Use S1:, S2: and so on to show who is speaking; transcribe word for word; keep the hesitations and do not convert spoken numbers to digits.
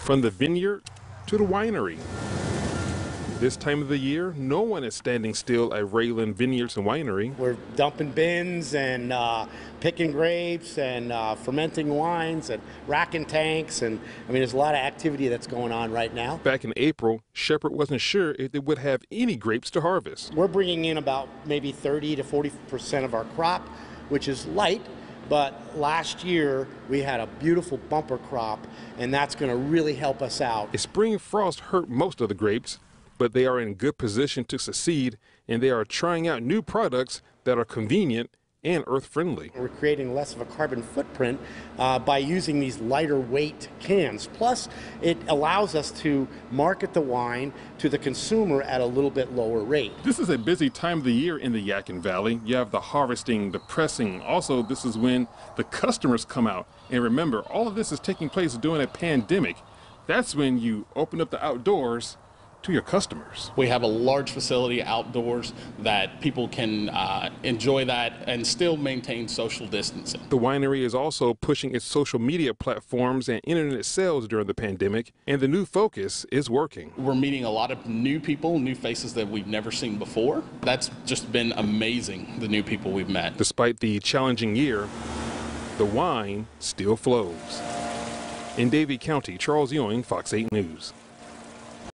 S1: From the vineyard to the winery. This time of the year, no one is standing still at Rayland Vineyards and Winery.
S2: We're dumping bins and uh, picking grapes and uh, fermenting wines and racking tanks. And I mean, there's a lot of activity that's going on right now.
S1: Back in April, Shepherd wasn't sure if they would have any grapes to harvest.
S2: We're bringing in about maybe thirty to forty percent of our crop, which is light. But last year, we had a beautiful bumper crop, and that's going to really help us out.
S1: A spring frost hurt most of the grapes, but they are in good position to succeed, and they are trying out new products that are convenient and earth-friendly.
S2: We're creating less of a carbon footprint uh, by using these lighter weight cans. Plus, it allows us to market the wine to the consumer at a little bit lower rate.
S1: This is a busy time of the year in the Yadkin Valley. You have the harvesting, the pressing. Also, this is when the customers come out. And remember, all of this is taking place during a pandemic. That's when you open up the outdoors to your customers.
S3: We have a large facility outdoors that people can uh, enjoy that and still maintain social distancing.
S1: The winery is also pushing its social media platforms and internet sales during the pandemic, and the new focus is working.
S3: We're meeting a lot of new people, new faces that we've never seen before. That's just been amazing, the new people we've met.
S1: Despite the challenging year, the wine still flows. In Davie County, Charles Ewing, Fox eight News.